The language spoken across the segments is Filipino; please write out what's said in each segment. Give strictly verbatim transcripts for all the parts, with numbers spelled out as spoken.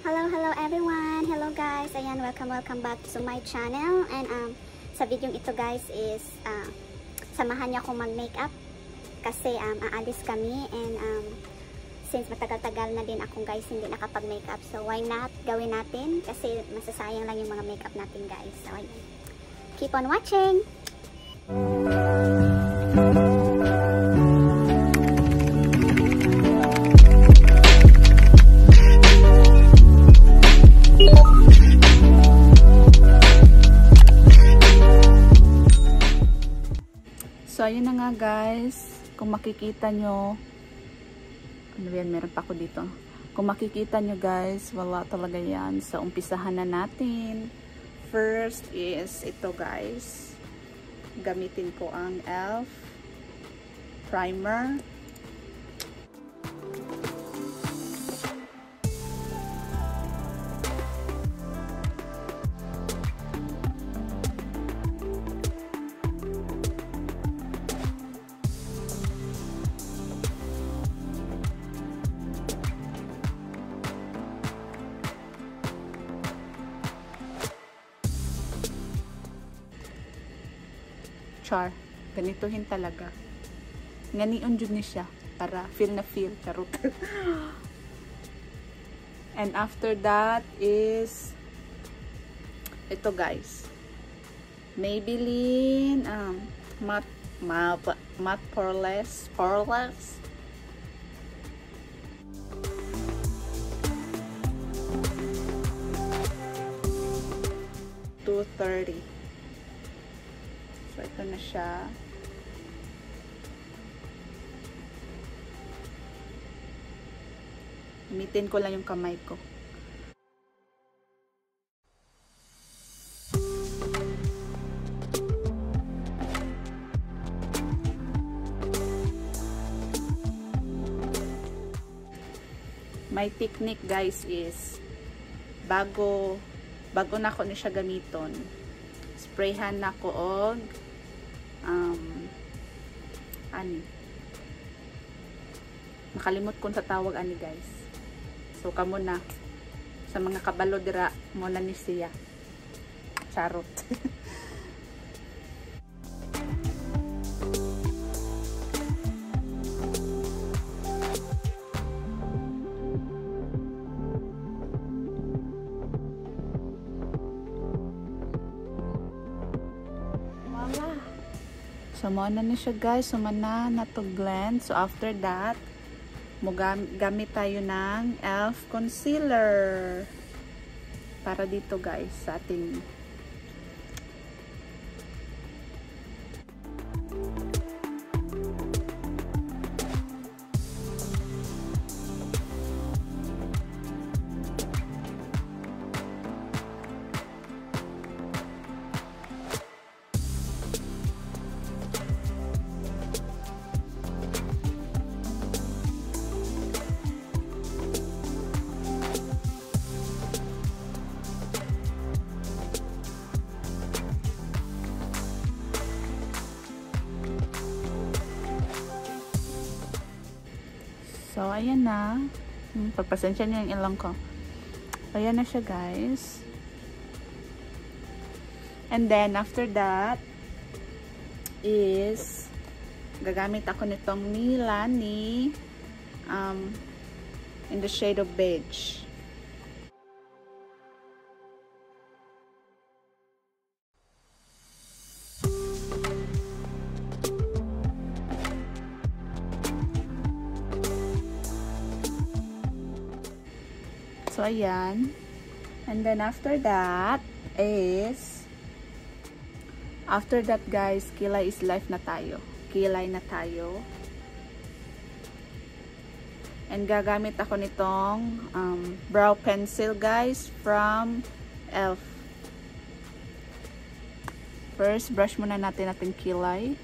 Hello, hello everyone! Hello guys! Ayan, welcome, welcome back to my channel. And um, sa video ito guys is uh, samahan niyo akong mag-makeup kasi um, aalis kami and um, since matagal-tagal na din akong guys hindi nakapag-makeup, so why not gawin natin kasi masasayang lang yung mga makeup natin guys. So ayan, keep on watching! So, ayun na nga guys, kung makikita nyo, ano yan, meron pa ako dito. Kung makikita nyo guys, wala talaga yan. So, umpisahan na natin. First is ito guys. Gamitin ko ang e l f primer. Char, ganituhin talaga. Ganion jud ni siya para feel na feel karot. And after that is ito guys. Maybelline um matte matte matte poreless poreless two thirty. So, ito na siya. Gamitin ko lang yung kamay ko. My technique guys is bago bago na ako ni siya gamiton, sprayhan na ko og um ani nakalimot kung sa tawag ani guys. So kamo na sa mga kabalo dira mo na ni siya charot. So, mo na na siya guys. So, mana na to blend. So, after that, mo gam gamit tayo ng e l f concealer. Para dito guys, sa ating So, ayan na. Hmm, pagpasensya niyo yung ilang ko. Ayan na siya, guys. And then, after that, is, gagamit ako nitong Milani um, in the shade of beige. So, ayan. And then, after that is, after that guys, kilay is life na tayo. Kilay na tayo. And gagamit ako nitong um, brow pencil guys from e l f. First, brush muna natin natin kilay.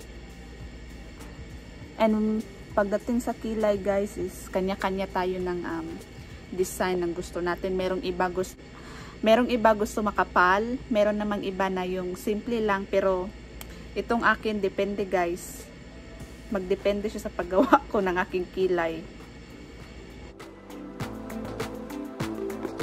And pagdating sa kilay guys is kanya-kanya tayo ng um, design ng gusto natin. Merong iba gusto merong iba gusto makapal, meron namang iba na yung simple lang, pero itong akin depende guys. Magdepende siya sa paggawa ko ng aking kilay.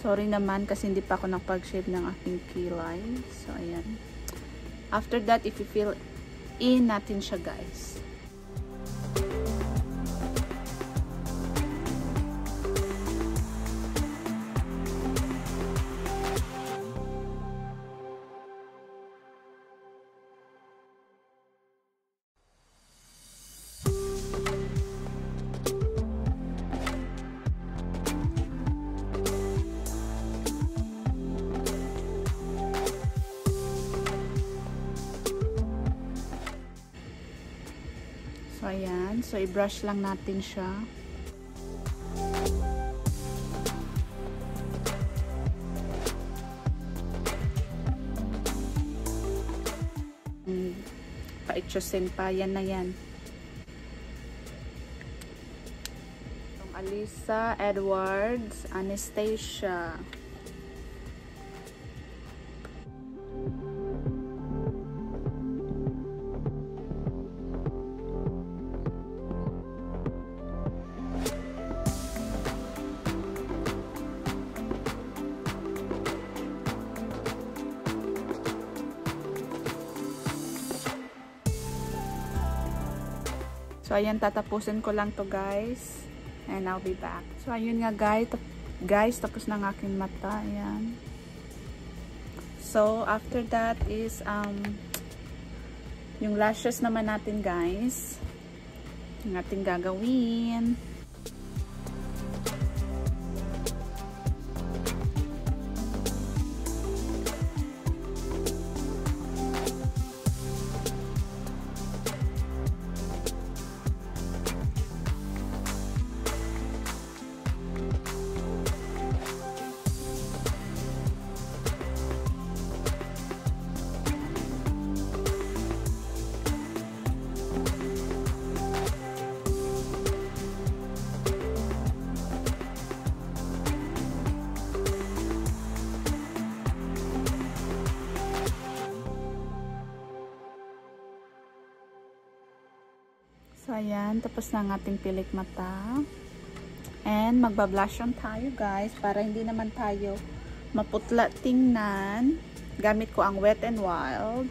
Sorry naman kasi hindi pa ako nakapag-shave ng aking kilay. So, ayan. After that, if you feel in natin siya, guys. So, ayan. So, i-brush lang natin siya. Hmm. Pa-itchosin pa. Yan na yan. Itong Alisa Edwards Anastasia. So, ayan, tatapusin ko lang to guys. And I'll be back. So, ayun nga guys. Tap guys, tapos na ng aking mata. Ayan. So, after that is, um, yung lashes naman natin guys. Yung ating gagawin. So, ayan. Tapos na ang ating pilik mata. And, magbablush on tayo, guys. Para hindi naman tayo maputla tingnan. Gamit ko ang Wet n Wild.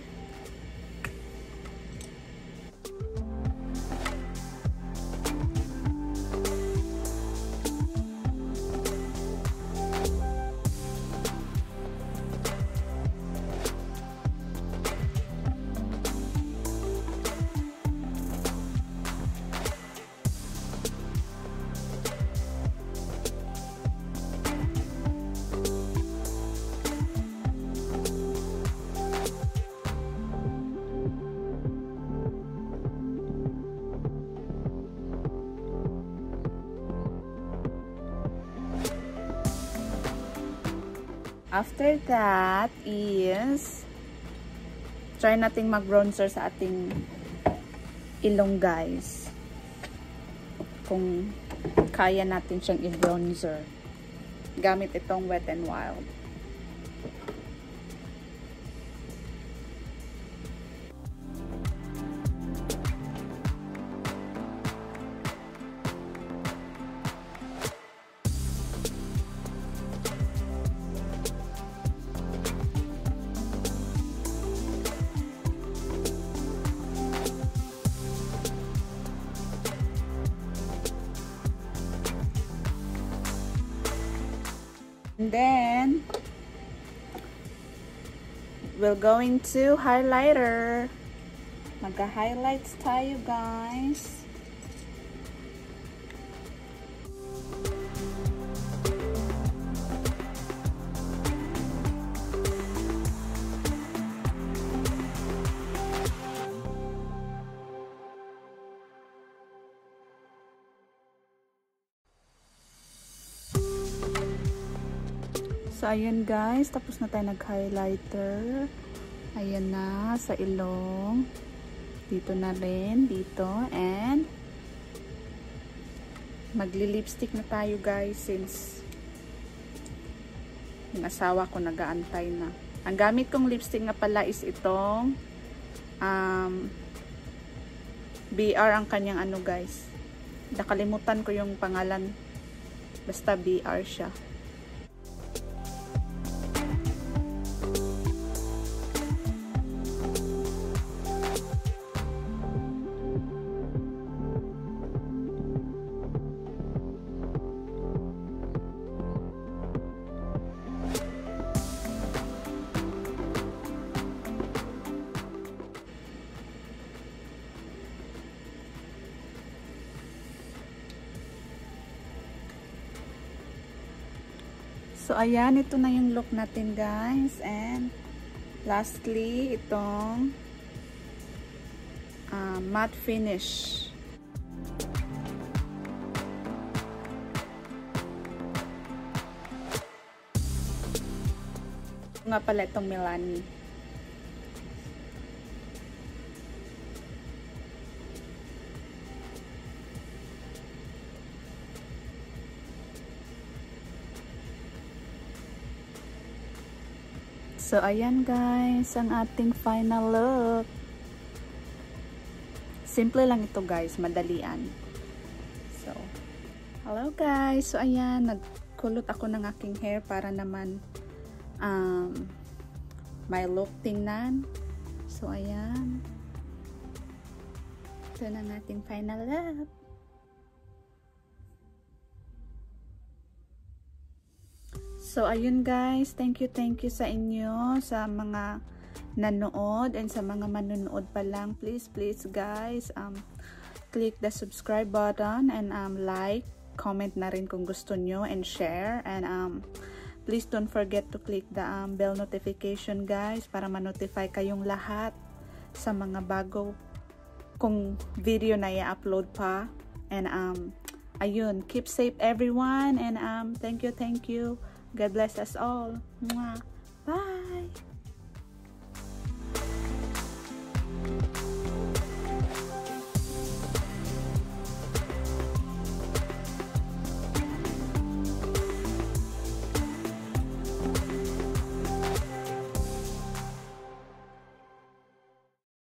After that is try nating mag-bronzer sa ating ilong guys. Kung kaya natin siyang i-bronzer gamit itong Wet n Wild. And then, we'll go into highlighter. Magka-highlights tayo, guys. So, ayan guys. Tapos na tayo nag-highlighter. Ayan na. Sa ilong. Dito na rin. Dito. And, magli-lipstick na tayo guys. Since, yung asawa ko nag-aantay na. Ang gamit kong lipstick nga pala is itong, um, B R ang kanyang ano guys. Nakalimutan ko yung pangalan. Basta B R siya. So, ayan, ito na yung look natin, guys. And, lastly, itong uh, matte finish. Ito nga pala itong Milani. So, ayan guys, ang ating final look. Simple lang ito guys, madalian. So, hello guys. So, ayan, nagkulot ako ng aking hair para naman um, may look tingnan. So, ayan. Ito na ang ating final look. So, ayun guys, thank you, thank you sa inyo, sa mga nanood and sa mga manonood pa lang. Please, please guys, um, click the subscribe button and um, like, comment na rin kung gusto nyo and share. And um, please don't forget to click the um, bell notification guys para ma-notify kayong lahat sa mga bago kung video na i-upload pa. And um, ayun, keep safe everyone and um, thank you, thank you. God bless us all. Mwah. Bye.